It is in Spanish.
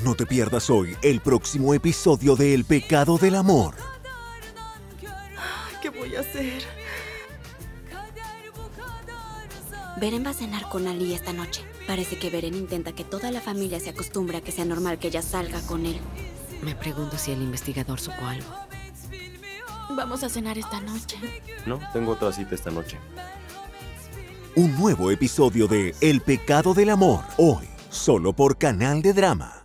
No te pierdas hoy el próximo episodio de El pecado del amor. ¿Qué voy a hacer? Beren va a cenar con Ali esta noche. Parece que Beren intenta que toda la familia se acostumbre a que sea normal que ella salga con él. Me pregunto si el investigador supo algo. Vamos a cenar esta noche. No, tengo otra cita esta noche. Un nuevo episodio de El pecado del amor, hoy, solo por Canal de Drama.